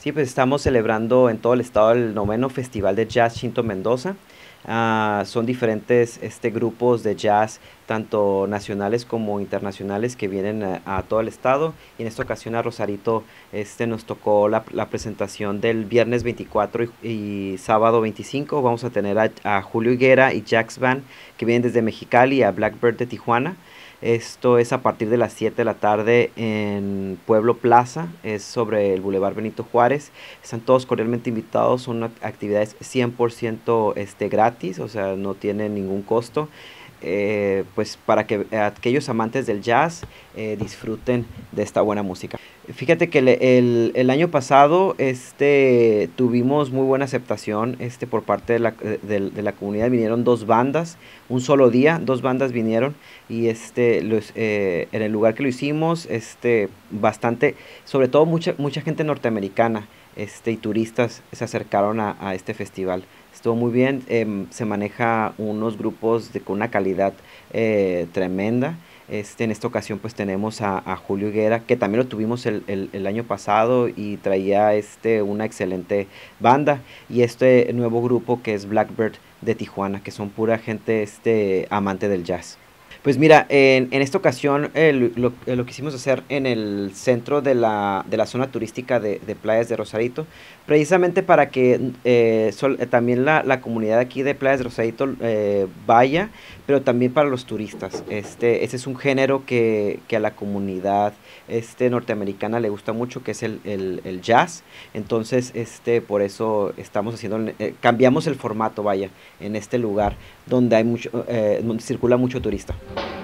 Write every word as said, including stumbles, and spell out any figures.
Sí, pues estamos celebrando en todo el estado el noveno Festival de Jazz Shinto Mendoza. Ah, son diferentes este, grupos de jazz, tanto nacionales como internacionales, que vienen a, a todo el estado. Y en esta ocasión a Rosarito este, nos tocó la, la presentación del viernes veinticuatro y, y sábado veinticinco. Vamos a tener a, a Julio Higuera y Jax Band, que vienen desde Mexicali, a Blackbird de Tijuana. Esto es a partir de las siete de la tarde en Pueblo Plaza, es sobre el Boulevard Benito Juárez. Están todos cordialmente invitados, son actividades cien por ciento este, gratis, o sea, no tienen ningún costo. Eh, pues para que aquellos amantes del jazz eh, disfruten de esta buena música. Fíjate que el, el, el año pasado este, tuvimos muy buena aceptación este, por parte de la, de, de la comunidad. Vinieron dos bandas, un solo día, dos bandas vinieron y este, los, eh, en el lugar que lo hicimos, este, bastante, sobre todo mucha, mucha gente norteamericana este, y turistas se acercaron a, a este festival. Estuvo muy bien, eh, se maneja unos grupos de, con una calidad eh, tremenda. Este, en esta ocasión pues tenemos a, a Julio Higuera, que también lo tuvimos el, el, el año pasado y traía este, una excelente banda. Y este nuevo grupo que es Blackbird de Tijuana, que son pura gente este, amante del jazz. Pues mira, en, en esta ocasión eh, lo, lo, lo quisimos hacer en el centro de la, de la zona turística de, de Playas de Rosarito, precisamente para que eh, sol, eh, también la, la comunidad aquí de Playas de Rosarito eh, vaya, pero también para los turistas. Este, ese es un género que, que a la comunidad este, norteamericana le gusta mucho, que es el, el, el jazz. Entonces, este, por eso estamos haciendo, eh, cambiamos el formato, vaya, en este lugar donde hay mucho, eh, donde circula mucho turista.